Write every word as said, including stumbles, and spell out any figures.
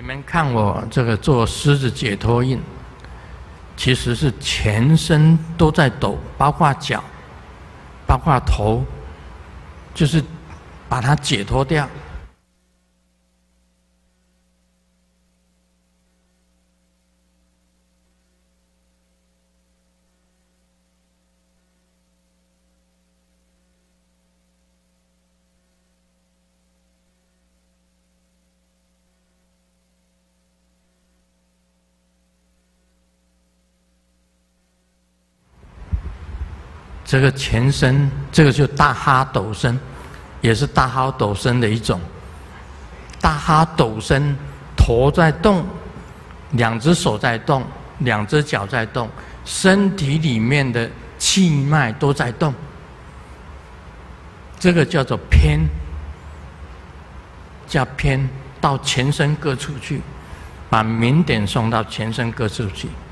们看我这个做狮子解脱印，其实是全身都在抖，包括脚，包括头，就是把它解脱掉。这个全身，这个就大哈斗身，也是大哈斗身的一种。大哈斗身，头在动，两只手在动，两只脚在动，身体里面的气脉都在动。这个叫做偏，叫偏到全身各处去，把明点送到全身各处去。